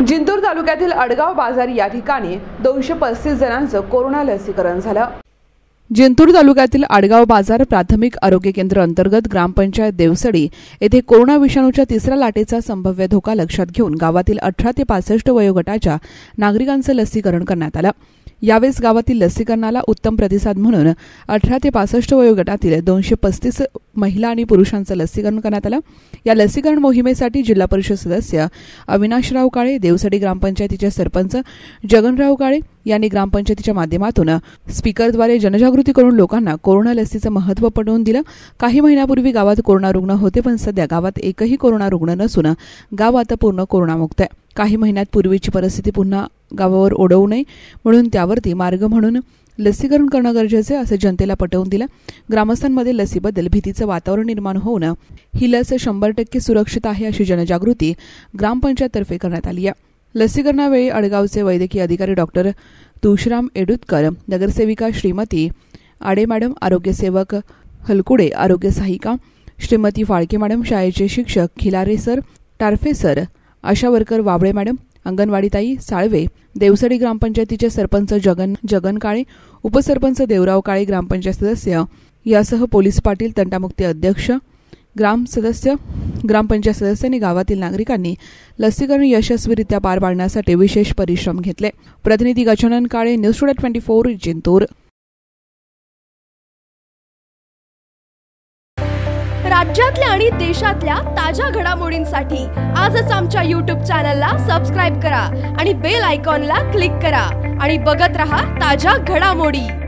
जिंतूर तालुक्यातील अडगाव बाजार या ठिकाणी 235 जणांचं कोरोना लसीकरण झालं। जिंतूर तालुक्यातील अडगाव बाजार प्राथमिक आरोग्य केंद्र अंतर्गत ग्रामपंचायत देवसडी येथे कोरोना विषाणूच्या तिसऱ्या लाटेचा संभाव्य धोका लक्षात घेऊन गावातील 18 ते 65 वयोगटाच्या नागरिकांचं लसीकरण करण्यात आलं। यावेळेस गावातील लसीकरणाला उत्तम प्रतिसाद म्हणून 18 ते 65 वयोगटातील 235 महिला आणि पुरुषांचं लसीकरण करण्यात आलं। या लसीकरण मोहिमेसाठी जिल्हा परिषद सदस्य अविनाशराव काळे, देवसडी ग्रामपंचायतीचे सरपंच जगनराव काळे यांनी ग्रामपंचायतीच्या माध्यमातून स्पीकरद्वारे जनजागृती करून लोकांना कोरोना लसीचं महत्त्व पटवून दिलं। काही महिन्यापूर्वी गावात कोरोना रुग्ण होते, पण सध्या गावात एकही कोरोना रुग्ण नसून गाव आता पूर्ण कोरोनामुक्त आहे। काही महिन्यात पूर्वीची परिस्थिती पुन्हा गावावर ओढवू नये म्हणून त्यावरती मार्ग म्हणून लसीकरण करणं गरजेचे असं जनतेला पटवून दिलं। ग्रामस्थांमध्ये लसीबद्दल भीतीचं वातावरण निर्माण होऊन ही लस 100% सुरक्षित आहे अशी जनजागृती ग्रामपंचायततर्फे करण्यात आली आहे। लसीकरणावेळी अडगावचे वैद्यकीय अधिकारी डॉक्टर तुळशीराम एडुतकर, नगरसेविका श्रीमती आडे मॅडम, आरोग्यसेवक हलकुडे, आरोग्य सहायिका श्रीमती फाळके मॅडम, शाळेचे शिक्षक Khilare sir, Tarphe sir, Asha worker Wabale madam, अंगणवाडीताई साळवे, देवसडी ग्रामपंचायतीचे सरपंच जगन काळे, उपसरपंच देवराव काळे, ग्रामपंचायत सदस्य यासह पोलीस पाटील, तंटामुक्ती अध्यक्ष, ग्रामपंचायत सदस्यांनी गावातील नागरिकांनी लसीकरण यशस्वीरित्या पार पाडण्यासाठी विशेष परिश्रम घेतले। प्रतिनिधी गजानन काळे, न्यूज टुडे 24 जिंतूर। राज्यातल्या आणि देशातल्या ताज्या घडामोडींसाठी आजच आमच्या YouTube चॅनलला सबस्क्राइब करा आणि बेल आयकॉनला क्लिक करा आणि बघत रहा ताज्या घडामोडी।